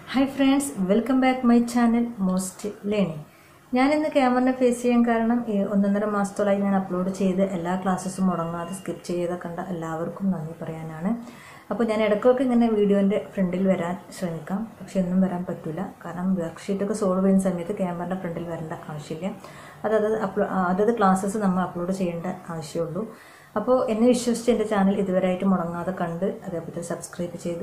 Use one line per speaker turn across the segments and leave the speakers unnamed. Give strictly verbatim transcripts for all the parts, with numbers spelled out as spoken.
Hi friends, welcome back to my channel MOWGLI Learning. ഞാൻ ഇന്ന് ക്യാമറനെ face ചെയ്യാൻ കാരണം ഒന്നൊന്നര മാസത്തോളായി ഞാൻ അപ്ലോഡ് ചെയ്ത് എല്ലാ ക്ലാസ്സസും മുടങ്ങാതെ സ്കിപ്പ് ചെയ്ത കണ്ട എല്ലാവർക്കും നന്ദി പറയാനാണ്. അപ്പോൾ ഞാൻ ഇടയ്ക്കൊക്കെ ഇങ്ങനെ വീഡിയോൻ്റെ ഫ്രണ്ടിൽ വരാൻ ശ്രമിക്കാം, പക്ഷെ ഒന്നും വരാൻ പറ്റില്ല. കാരണം വർക്ക് ഷീറ്റൊക്കെ സോൾവ് ചെയ്യുന്ന സമയത്ത് ക്യാമറയുടെ ഫ്രണ്ടിൽ വരേണ്ട ആവശ്യമില്ല. അതത് അപ്ലോ അതത് ക്ലാസ്സസ് നമ്മൾ അപ്ലോഡ് ചെയ്യേണ്ട ആവശ്യമുള്ളൂ. അപ്പോൾ എന്നെ വിശ്വസിച്ച് എൻ്റെ ചാനൽ ഇതുവരെയായിട്ട് മുടങ്ങാതെ കണ്ട് അതേപോലെ സബ്സ്ക്രൈബ് ചെയ്ത്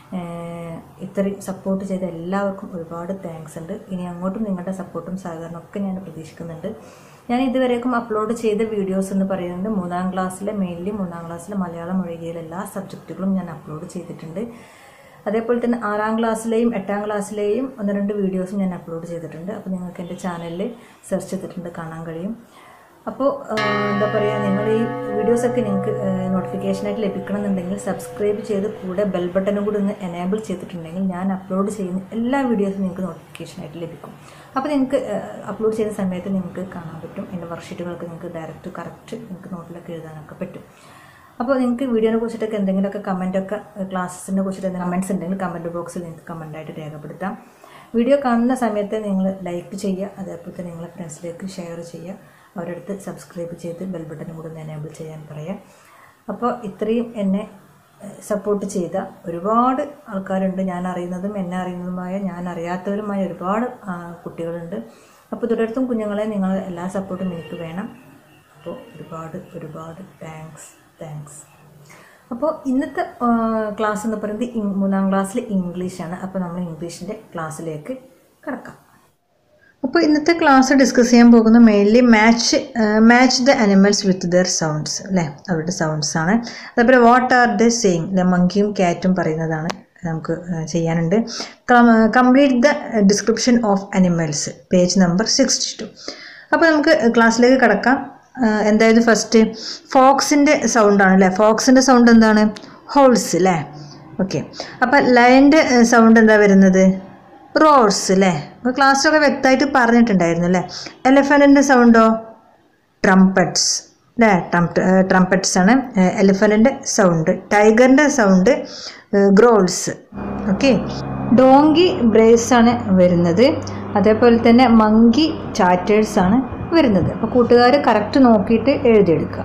ഇത്രയും സപ്പോർട്ട് ചെയ്ത എല്ലാവർക്കും ഒരുപാട് താങ്ക്സ് ഉണ്ട്. ഇനി അങ്ങോട്ടും നിങ്ങളുടെ സപ്പോർട്ടും സഹകരണമൊക്കെ ഞാൻ പ്രതീക്ഷിക്കുന്നുണ്ട്. ഞാൻ ഇതുവരേക്കും അപ്ലോഡ് ചെയ്ത വീഡിയോസ് എന്ന് പറയുന്നത് മൂന്നാം ക്ലാസ്സിലെ മെയിൻലി മൂന്നാം ക്ലാസ്സിലെ മലയാളം ഒഴികെയുള്ള എല്ലാ സബ്ജക്റ്റുകളും ഞാൻ അപ്ലോഡ് ചെയ്തിട്ടുണ്ട്. അതേപോലെ തന്നെ ആറാം ക്ലാസ്സിലെയും എട്ടാം ക്ലാസ്സിലെയും ഒന്ന് രണ്ട് വീഡിയോസും ഞാൻ അപ്ലോഡ് ചെയ്തിട്ടുണ്ട്. അപ്പോൾ നിങ്ങൾക്ക് എൻ്റെ ചാനലിൽ സെർച്ച് ചെയ്തിട്ടുണ്ട് കാണാൻ കഴിയും. അപ്പോൾ എന്താ പറയുക, നിങ്ങൾ ഈ വീഡിയോസൊക്കെ നിങ്ങൾക്ക് നോട്ടിഫിക്കേഷനായിട്ട് ലഭിക്കണമെന്നുണ്ടെങ്കിൽ സബ്സ്ക്രൈബ് ചെയ്ത് കൂടെ ബെൽ ബട്ടനും കൂടി ഒന്ന് എനേബിൾ ചെയ്തിട്ടുണ്ടെങ്കിൽ ഞാൻ അപ്ലോഡ് ചെയ്യുന്ന എല്ലാ വീഡിയോസും നിങ്ങൾക്ക് നോട്ടിഫിക്കേഷനായിട്ട് ലഭിക്കും. അപ്പോൾ നിങ്ങൾക്ക് അപ്ലോഡ് ചെയ്യുന്ന സമയത്ത് നിങ്ങൾക്ക് കാണാൻ പറ്റും. എൻ്റെ വർക്ക്ഷീറ്റുകൾക്ക് നിങ്ങൾക്ക് ഡയറക്റ്റ് കറക്റ്റ് നിങ്ങൾക്ക് നോട്ടിലൊക്കെ എഴുതാനൊക്കെ പറ്റും. അപ്പോൾ നിങ്ങൾക്ക് വീഡിയോനെ കുറിച്ചിട്ടൊക്കെ എന്തെങ്കിലുമൊക്കെ കമൻറ്റൊക്കെ ക്ലാസ്സിനെ കുറിച്ചിട്ട് എന്തെങ്കിലും കമൻറ്റ്സ് ഉണ്ടെങ്കിൽ കമൻറ്റ് ബോക്സിൽ നിങ്ങൾക്ക് കമൻറ്റായിട്ട് രേഖപ്പെടുത്താം. വീഡിയോ കാണുന്ന സമയത്ത് നിങ്ങൾ ലൈക്ക് ചെയ്യുക, അതേപോലെ തന്നെ നിങ്ങളെ ഫ്രണ്ട്സിലേക്ക് ഷെയർ ചെയ്യുക, അവരുടെ അടുത്ത് സബ്സ്ക്രൈബ് ചെയ്ത് ബെൽ ബട്ടനും കൂടെ ഒന്ന് എനേബിൾ ചെയ്യാൻ പറയാം. അപ്പോൾ ഇത്രയും എന്നെ സപ്പോർട്ട് ചെയ്ത ഒരുപാട് ആൾക്കാരുണ്ട്. ഞാൻ അറിയുന്നതും എന്നെ അറിയുന്നതുമായ ഞാൻ അറിയാത്തവരുമായ ഒരുപാട് കുട്ടികളുണ്ട്. അപ്പോൾ തുടർത്തും കുഞ്ഞുങ്ങളെ നിങ്ങൾ എല്ലാ സപ്പോർട്ടും എനിക്ക് വേണം. അപ്പോൾ ഒരുപാട് ഒരുപാട് താങ്ക്സ് താങ്ക്സ് അപ്പോൾ ഇന്നത്തെ ക്ലാസ് എന്ന് പറയുന്നത് മൂന്നാം ക്ലാസ്സിൽ ഇംഗ്ലീഷാണ്. അപ്പോൾ നമ്മൾ ഇംഗ്ലീഷിൻ്റെ ക്ലാസ്സിലേക്ക് കിടക്കാം. അപ്പോൾ ഇന്നത്തെ ക്ലാസ് ഡിസ്കസ് ചെയ്യാൻ പോകുന്ന mainly match match the animals with their sounds അല്ലേ, അവരുടെ സൗണ്ട്സ് ആണ്. അതേപോലെ what are the saying, the മങ്കിയും ക്യാറ്റും പറയുന്നതാണ് നമുക്ക് ചെയ്യാനുണ്ട്. Complete the description of animals, page number sixty two. അപ്പോൾ നമുക്ക് ക്ലാസ്സിലേക്ക് കിടക്കാം. എന്തായത് ഫസ്റ്റ് ഫോക്സിൻ്റെ സൗണ്ടാണ് അല്ലേ. ഫോക്സിൻ്റെ സൗണ്ട് എന്താണ്? ഹോൾസ് അല്ലേ. ഓക്കെ. അപ്പോൾ ലയൻ്റെ സൗണ്ട് എന്താ വരുന്നത്? റോർസ് അല്ലേ. അപ്പോൾ ക്ലാസ്സിലൊക്കെ വ്യക്തമായിട്ട് പറഞ്ഞിട്ടുണ്ടായിരുന്നു അല്ലേ. എലിഫൻറ്റിൻ്റെ സൗണ്ടോ? ട്രംപറ്റ്സ് അല്ലേ. ട്രംപറ്റ്സ് ആണ് എലിഫൻറ്റിൻ്റെ സൗണ്ട്. ടൈഗറിൻ്റെ sound growls. Okay. Donkey brays ആണ് വരുന്നത്. അതേപോലെ തന്നെ മങ്കി ചാറ്റേഴ്സ് ആണ് വരുന്നത്. അപ്പോൾ കൂട്ടുകാർ കറക്റ്റ് നോക്കിയിട്ട് എഴുതിയെടുക്കുക.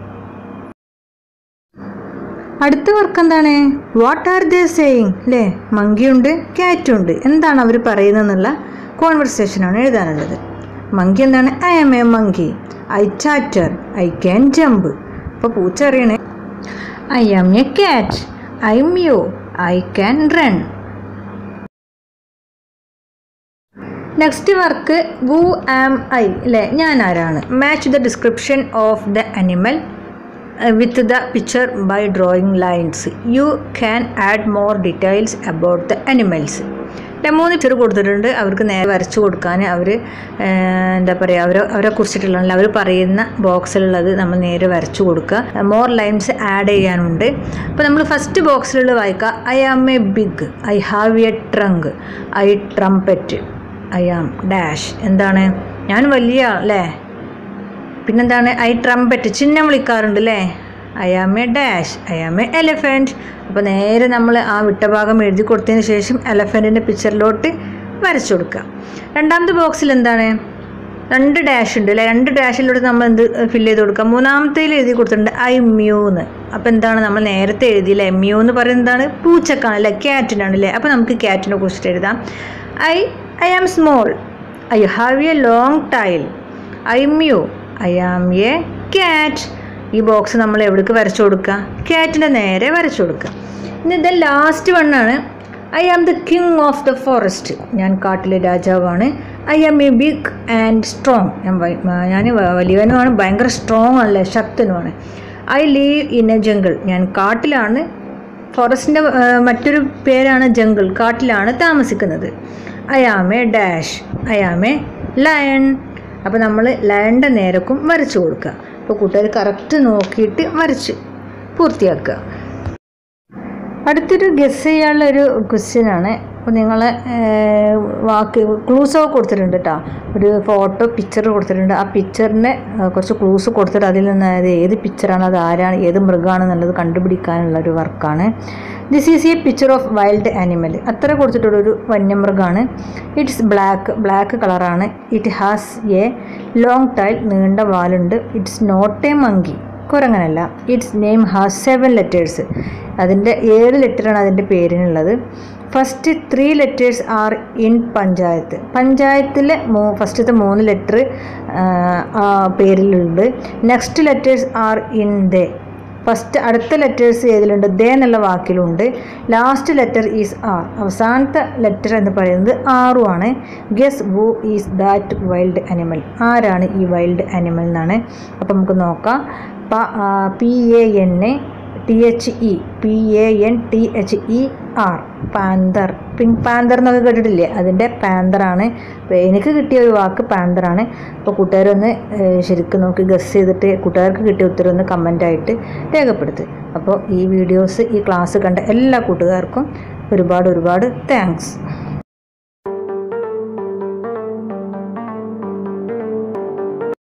അടുത്ത വർക്ക് എന്താണ്? വാട്ട് ആർ ദേ സേയിങ് അല്ലേ. മങ്കിയുണ്ട് ക്യാറ്റും ഉണ്ട്. എന്താണ് അവർ പറയുന്നതെന്നുള്ള കോൺവെർസേഷനാണ് എഴുതാനുള്ളത്. മങ്കി എന്താണ്? I am a monkey, I chatter, I can jump. അപ്പോൾ പൂച്ച അറിയണേ. I am a cat, I mew, I can run. Next work who am I അല്ലേ, ഞാൻ ആരാണ്. Match the description of the animal with the picture by drawing lines. You can add more details about the animals. അല്ലെ, മൂന്ന് picture കൊടുത്തിട്ടുണ്ട്. അവർക്ക് നേരെ വരച്ചു കൊടുക്കാൻ അവർ എന്താ പറയുക, അവരെ അവരെ കുറിച്ചിട്ടുള്ള അവർ പറയുന്ന ബോക്സിലുള്ളത് നമ്മൾ നേരെ വരച്ചു കൊടുക്കുക. മോർ ലൈൻസ് ആഡ് ചെയ്യാനുണ്ട്. അപ്പോൾ നമ്മൾ ഫസ്റ്റ് ബോക്സിലുള്ള വായിക്കുക. I am a big, I have a trunk, I trumpet, I am dash. എന്താണ്? ഞാൻ വലിയ അല്ലേ. പിന്നെന്താണ്? ഐ ട്രംപറ്റ്, ചിഹ്നം വിളിക്കാറുണ്ട് അല്ലേ. I am a dash, I am a elephant. അപ്പോൾ നേരെ നമ്മൾ ആ വിട്ട ഭാഗം എഴുതി കൊടുത്തതിന് ശേഷം എലിഫൻറ്റിൻ്റെ പിക്ചറിലോട്ട് വരച്ചു കൊടുക്കുക. രണ്ടാമത്തെ ബോക്സിൽ എന്താണ്? രണ്ട് ഡാഷ് ഉണ്ട് അല്ലേ. രണ്ട് ഡാഷിലൂടെ നമ്മൾ എന്ത് ഫില്ല് ചെയ്ത് കൊടുക്കുക? മൂന്നാമത്തേൽ എഴുതി കൊടുത്തിട്ടുണ്ട് ഐ മ്യൂന്ന്. അപ്പോൾ എന്താണ്? നമ്മൾ നേരത്തെ എഴുതിയില്ലേ. മ്യൂ എന്ന് പറയുന്നത് എന്താണ്? പൂച്ചക്കാണ് അല്ലേ, ക്യാറ്റിനാണ് അല്ലേ. അപ്പോൾ നമുക്ക് ക്യാറ്റിനെ കുറിച്ചിട്ട് എഴുതാം. I I am small, I have a long tail, I mew, I am a cat. ഈ ബോക്സ് നമ്മൾ എവിടേക്ക് വരച്ചു കൊടുക്കുക? ക്യാറ്റിൻ്റെ നേരെ വരച്ചു കൊടുക്കുക. ഇനി ഇത് ലാസ്റ്റ് വണ്ണാണ്. I am the king of the forest, ഞാൻ കാട്ടിലെ രാജാവാണ്. I am a big and strong, ഞാൻ ഞാൻ വലിയവനുമാണ്, ഭയങ്കര സ്ട്രോങ് ആണല്ലേ, ശക്തനുമാണ്. I live in a jungle, ഞാൻ കാട്ടിലാണ്. ഫോറസ്റ്റിൻ്റെ മറ്റൊരു പേരാണ് ജംഗിൾ, കാട്ടിലാണ് താമസിക്കുന്നത്. I am a dash, I am a lion. അപ്പോൾ നമ്മൾ ലയണിൻ്റെ നേരക്കും വരച്ചു കൊടുക്കുക. അപ്പോൾ കൂട്ടുകാർ കറക്റ്റ് നോക്കിയിട്ട് വരച്ച് പൂർത്തിയാക്കുക. അടുത്തൊരു ഗസ് ചെയ്യാനുള്ളൊരു ക്വസ്റ്റ്യനാണ്. അപ്പോൾ നിങ്ങൾ വാക്ക് ക്ലൂസൊക്കെ കൊടുത്തിട്ടുണ്ട് കേട്ടോ. ഒരു ഫോട്ടോ പിക്ചർ കൊടുത്തിട്ടുണ്ട്. ആ പിക്ചറിന് കുറച്ച് ക്ലൂസ് കൊടുത്തിട്ട് അതിൽ നിന്ന് അത് ഏത് പിക്ചറാണ്, അത് ആരാണ്, ഏത് മൃഗമാണെന്നുള്ളത് കണ്ടുപിടിക്കാനുള്ള ഒരു വർക്കാണ്. This is a picture of wild animal. അത്ര കൊടുത്തിട്ടുള്ളൊരു വന്യമൃഗമാണ്. ഇറ്റ്സ് ബ്ലാക്ക് ബ്ലാക്ക് കളറാണ്. It has a long tail, നീണ്ട വാലുണ്ട്. ഇറ്റ്സ് നോട്ട് എ മങ്കി, കുരങ്ങനല്ല. Its name has seven letters. അതിൻ്റെ ഏഴ് ലെറ്ററാണ് അതിൻ്റെ പേരിനുള്ളത്. First three letters are in panchayat. പഞ്ചായത്തിലെ മൂ ഫസ്റ്റത്തെ മൂന്ന് ലെറ്റർ പേരിലുണ്ട്. Next letters are in the. First അടുത്ത ലെറ്റേഴ്സ് ഏതിലുണ്ട്? ദേ എന്നുള്ള വാക്കിലുണ്ട്. Last letter is R. അവസാനത്തെ ലെറ്റർ എന്ന് പറയുന്നത് ആറുമാണ്. Guess who is that wild animal. ആരാണ് ഈ വൈൽഡ് അനിമൽ എന്നാണ്. അപ്പോൾ നമുക്ക് നോക്കാം. P A N A T H E P A N T H E R, panther. Pink panther എന്നൊക്കെ കേട്ടിട്ടില്ലേ? അതിൻ്റെ പാന്തറാണ്. അപ്പോൾ എനിക്ക് കിട്ടിയ ഒരു വാക്ക് പാന്തറാണ്. അപ്പോൾ കൂട്ടുകാരൊന്ന് ശരിക്കും നോക്കി ഗസ് ചെയ്തിട്ട് കൂട്ടുകാർക്ക് കിട്ടിയ ഉത്തരം ഒന്ന് കമൻ്റായിട്ട് രേഖപ്പെടുത്തുക. അപ്പോൾ ഈ വീഡിയോസ് ഈ ക്ലാസ് കണ്ട എല്ലാ കൂട്ടുകാർക്കും ഒരുപാട് ഒരുപാട് താങ്ക്സ്.